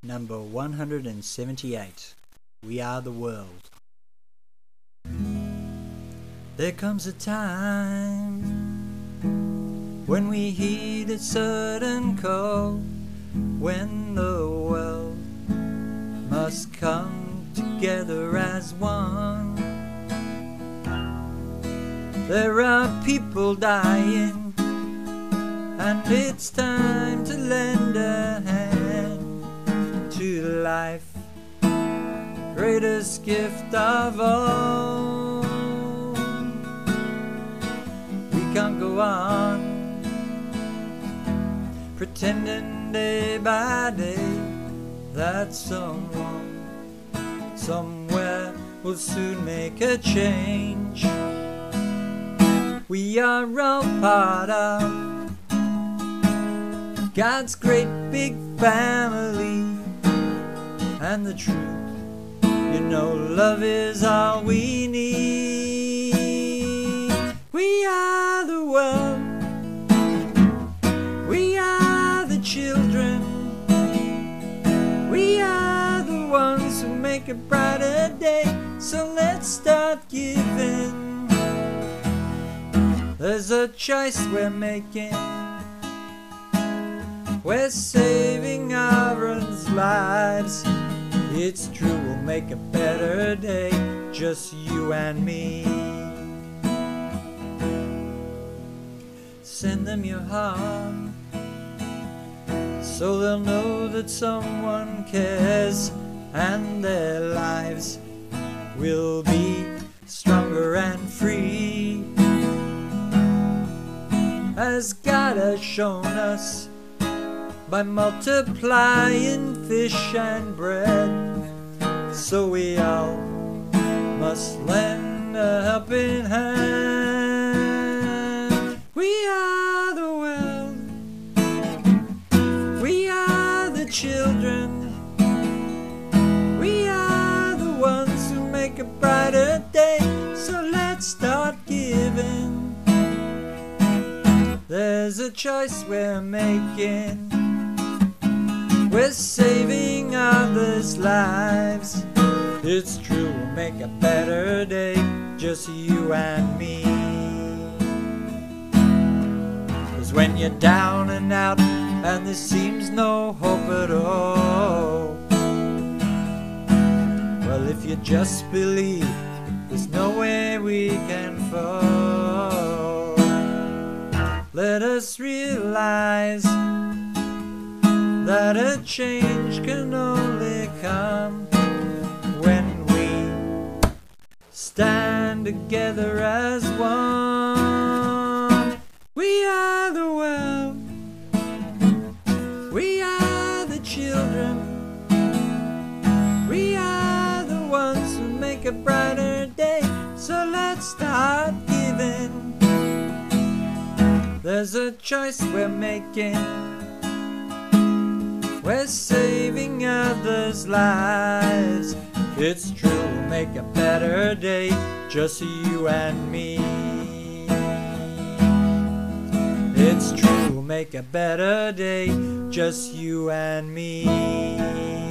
Number 178. We Are the World. There comes a time when we heed a certain call, when the world must come together as one. There are people dying, and it's time to lend a hand to life, greatest gift of all. We can't go on pretending day by day that someone somewhere will soon make a change. We are all part of God's great big family, and the truth, love is all we need. We are the world, we are the children, we are the ones who make a brighter day. So let's start giving. There's a choice we're making. We're saving our lives. It's true, we'll make a better day, just you and me. Send them your heart, so they'll know that someone cares, and their lives will be stronger and free, as God has shown us by multiplying fish and bread. So we all must lend a helping hand. We are the world, we are the children, we are the ones who make a brighter day. So let's start giving. There's a choice we're making. We're saving others' lives. It's true, we'll make a better day, just you and me. 'Cause when you're down and out and there seems no hope at all, well, if you just believe, there's no way we can fall. Let us realize that a change can only come when we stand together as one. We are the world, we are the children, we are the ones who make a brighter day. So let's start giving. There's a choice we're making. We're saving others' lives. It's true, we'll make a better day, just you and me. It's true, we'll make a better day, just you and me.